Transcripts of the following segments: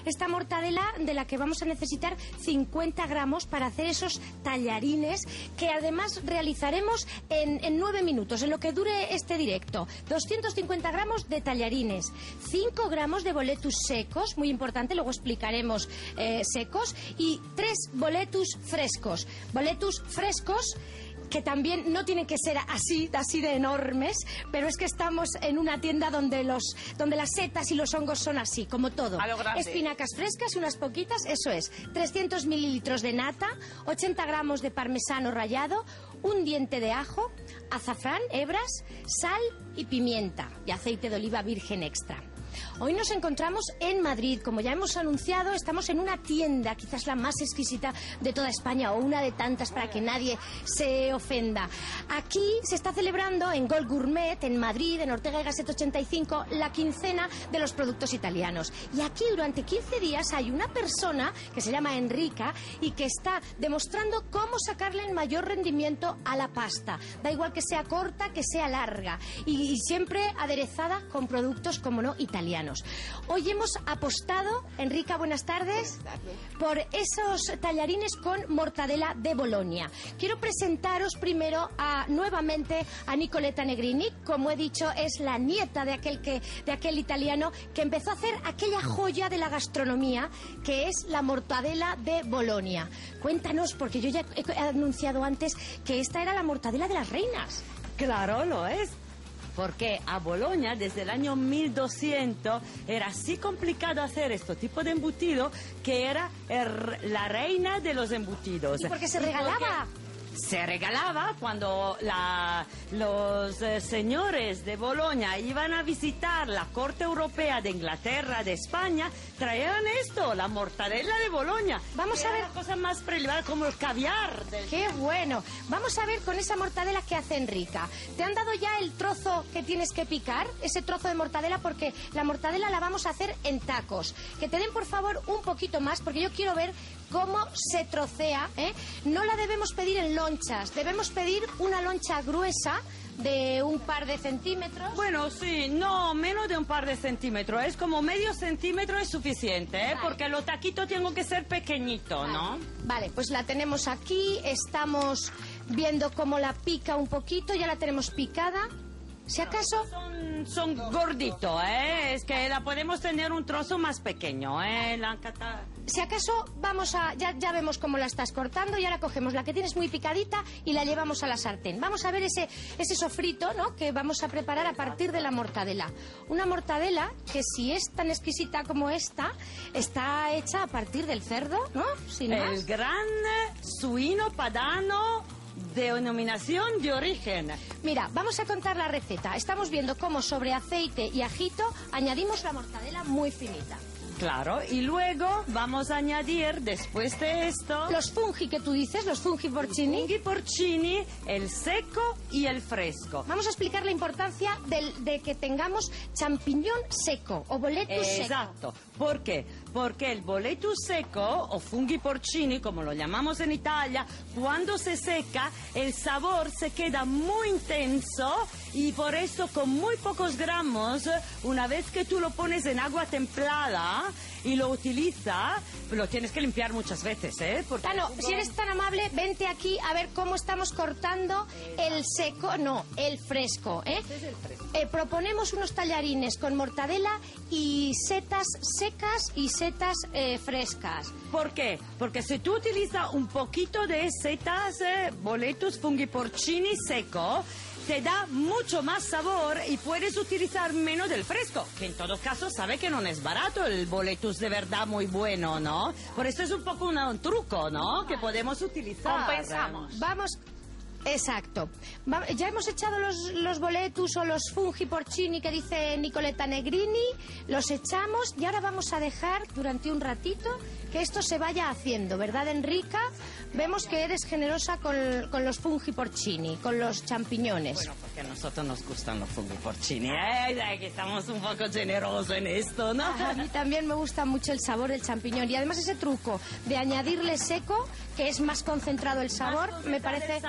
esta mortadela de la que vamos a necesitar 50 gramos para hacer esos tallarines que además realizaremos en 9 minutos, en lo que dure este directo. 250 gramos de tallarines, 5 gramos de boletus secos, muy importante, luego explicaremos secos, y 3 boletus frescos. Boletus frescos que también no tienen que ser así de enormes, pero es que estamos en una tienda donde las setas y los hongos son así, como todo. A lo grande. Espinacas frescas, unas poquitas, eso es. 300 mililitros de nata, 80 gramos de parmesano rallado, un diente de ajo, azafrán, hebras, sal y pimienta, y aceite de oliva virgen extra. Hoy nos encontramos en Madrid, como ya hemos anunciado, estamos en una tienda, quizás la más exquisita de toda España, o una de tantas para que nadie se ofenda. Aquí se está celebrando en Gold Gourmet, en Madrid, en Ortega y Gasset 85, la quincena de los productos italianos. Y aquí durante 15 días hay una persona que se llama Enrica y que está demostrando cómo sacarle el mayor rendimiento a la pasta. Da igual que sea corta, que sea larga, y siempre aderezada con productos, como no, italianos. Hoy hemos apostado, Enrica, buenas tardes, por esos tallarines con mortadela de Bolonia. Quiero presentaros primero nuevamente a Nicoletta Negrini. Como he dicho, es la nieta de aquel italiano que empezó a hacer aquella joya de la gastronomía que es la mortadela de Bolonia. Cuéntanos, porque yo ya he anunciado antes que esta era la mortadela de las reinas. Claro, lo es. Porque a Bolonia, desde el año 1200, era así complicado hacer este tipo de embutido que era la reina de los embutidos. ¿Y porque se regalaba? Se regalaba cuando los señores de Bolonia iban a visitar la corte europea de Inglaterra, de España, traían esto, la mortadela de Bolonia. Vamos a ver, la cosa más prelevada, como el caviar. ¡Qué bueno! Vamos a ver con esa mortadela que hace Enrica. ¿Te han dado ya el trozo que tienes que picar? Ese trozo de mortadela, porque la mortadela la vamos a hacer en tacos. Que te den, por favor, un poquito más, porque yo quiero ver cómo se trocea, ¿eh? No la debemos pedir en lonchas, debemos pedir una loncha gruesa de un par de centímetros. Bueno, sí, no, menos de un par de centímetros, es como medio centímetro es suficiente, ¿eh? Vale. Porque los taquitos tienen que ser pequeñitos, ¿no? Vale, pues la tenemos aquí, estamos viendo cómo la pica un poquito, ya la tenemos picada. Si acaso... Son gorditos, ¿eh? Es que la podemos tener un trozo más pequeño, ¿eh? Si acaso vamos a... Ya vemos cómo la estás cortando y ahora cogemos la que tienes muy picadita y la llevamos a la sartén. Vamos a ver ese sofrito, ¿no?, que vamos a preparar a partir de la mortadela. Una mortadela que, si es tan exquisita como esta, está hecha a partir del cerdo, ¿no? Sin más. El gran suino padano, denominación de origen. Mira, vamos a contar la receta. Estamos viendo cómo sobre aceite y ajito añadimos la mortadela muy finita. Claro, y luego vamos a añadir, después de esto... Los fungi que tú dices, los fungi porcini. Fungi porcini, el seco y el fresco. Vamos a explicar la importancia de que tengamos champiñón seco o boletus seco. Exacto. ¿Por qué? Porque el boletus seco, o fungi porcini, como lo llamamos en Italia, cuando se seca, el sabor se queda muy intenso y por eso con muy pocos gramos, una vez que tú lo pones en agua templada y lo utilizas, lo tienes que limpiar muchas veces, ¿eh? Porque si eres tan amable, vente aquí a ver cómo estamos cortando el seco, no, el fresco, ¿eh? Este es el fresco. Proponemos unos tallarines con mortadela y setas secas y setas frescas. ¿Por qué? Porque si tú utilizas un poquito de setas, boletus fungi porcini seco, te da mucho más sabor y puedes utilizar menos del fresco, que en todo caso sabe que no es barato el boletus de verdad muy bueno, ¿no? Por eso es un poco un truco, ¿no?, que podemos utilizar. Compensamos. Vamos... Exacto. Ya hemos echado los boletus o los fungi porcini que dice Nicoletta Negrini, los echamos y ahora vamos a dejar durante un ratito que esto se vaya haciendo, ¿verdad, Enrica? Vemos que eres generosa con los fungi porcini, con los champiñones. Bueno, porque a nosotros nos gustan los fungi porcini, que estamos un poco generosos en esto, ¿no? A mí también me gusta mucho el sabor del champiñón y además ese truco de añadirle seco, que es más concentrado el sabor, me parece... El sabor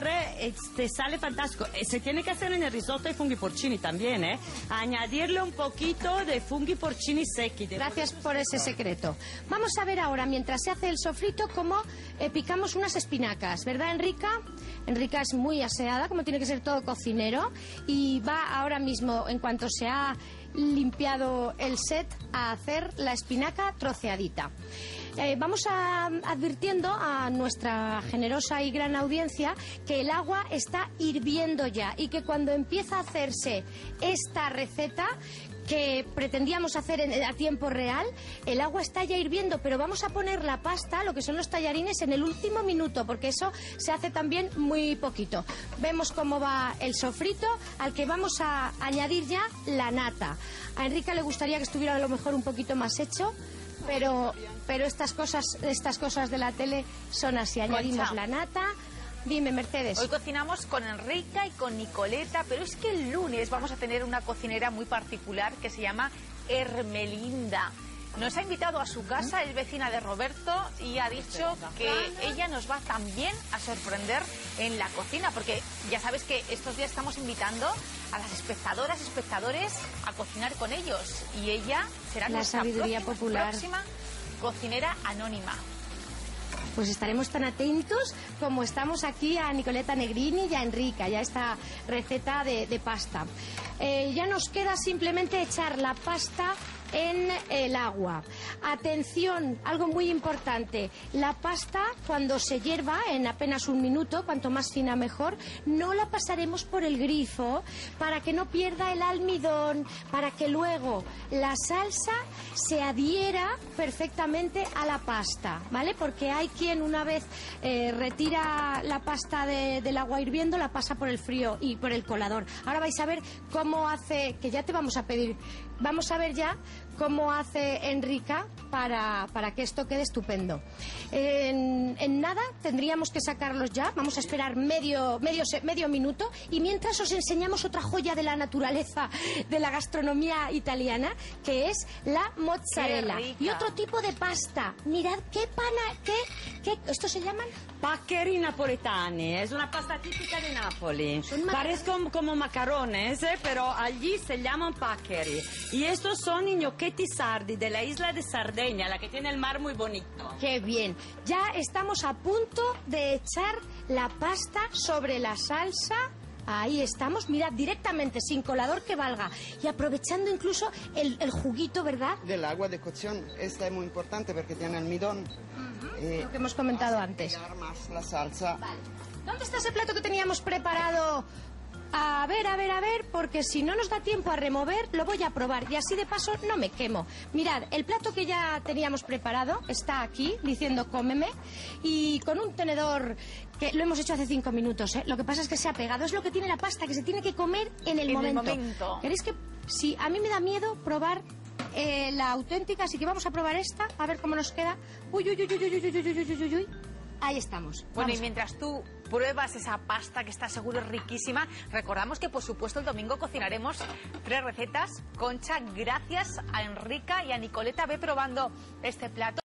sabor, te sale fantástico. Se tiene que hacer en el risotto de funghi porcini también, añadirle un poquito de funghi porcini secchi. Gracias por ese secreto. Vamos a ver ahora, mientras se hace el sofrito, cómo picamos unas espinacas, ¿verdad, Enrica? Enrica es muy aseada, como tiene que ser todo cocinero, y va ahora mismo, en cuanto se ha limpiado el set, a hacer la espinaca troceadita. Vamos advirtiendo a nuestra generosa y gran audiencia que el agua está hirviendo ya y que cuando empieza a hacerse esta receta que pretendíamos hacer a tiempo real, el agua está ya hirviendo, pero vamos a poner la pasta, lo que son los tallarines, en el último minuto, porque eso se hace también muy poquito. Vemos cómo va el sofrito, al que vamos a añadir ya la nata. A Enrica le gustaría que estuviera a lo mejor un poquito más hecho, pero estas cosas de la tele son así. Añadimos la nata. Dime, Mercedes. Hoy cocinamos con Enrica y con Nicoleta, pero es que el lunes vamos a tener una cocinera muy particular que se llama Hermelinda. Nos ha invitado a su casa, es vecina de Roberto, y ha dicho que ella nos va también a sorprender en la cocina, porque ya sabes que estos días estamos invitando a las espectadoras y espectadores a cocinar con ellos, y ella será nuestra próxima cocinera anónima. Pues estaremos tan atentos como estamos aquí a Nicoleta Negrini y a Enrica, ya esta receta de pasta. Ya nos queda simplemente echar la pasta en el agua. Atención, algo muy importante, la pasta cuando se hierva en apenas un minuto, cuanto más fina mejor, no la pasaremos por el grifo para que no pierda el almidón, para que luego la salsa se adhiera perfectamente a la pasta, ¿vale? Porque hay quien una vez retira la pasta del agua hirviendo, la pasa por el frío y por el colador. Ahora vais a ver cómo hace, que ya te vamos a pedir, vamos a ver ya cómo hace Enrica para que esto quede estupendo. En nada tendríamos que sacarlos ya. Vamos a esperar medio minuto, y mientras os enseñamos otra joya de la naturaleza, de la gastronomía italiana, que es la mozzarella y otro tipo de pasta. Mirad qué ¿esto se llaman? Paccheri napoletani, es una pasta típica de Nápoles. Parecen como macarrones, pero allí se llaman paccheri. Y estos son gnocchetti sardi de la isla de Sardeña, la que tiene el mar muy bonito. ¡Qué bien! Ya estamos a punto de echar la pasta sobre la salsa. Ahí estamos, mirad, directamente, sin colador que valga. Y aprovechando incluso el juguito, ¿verdad? Del agua de cocción. Esta es muy importante porque tiene almidón. Lo que hemos comentado antes. Más la salsa. Vale. ¿Dónde está ese plato que teníamos preparado? A ver, porque si no nos da tiempo a remover, lo voy a probar y así de paso no me quemo. Mirad, el plato que ya teníamos preparado está aquí, diciendo cómeme, y con un tenedor que lo hemos hecho hace 5 minutos, ¿eh? Lo que pasa es que se ha pegado, es lo que tiene la pasta, que se tiene que comer en el momento. ¿Queréis que...? Sí, a mí me da miedo probar la auténtica, así que vamos a probar esta, a ver cómo nos queda. Uy. Ahí estamos. Bueno, y mientras tú pruebas esa pasta que está seguro es riquísima, recordamos que por supuesto el domingo cocinaremos 3 recetas. Concha, gracias a Enrica y a Nicoleta, ve probando este plato.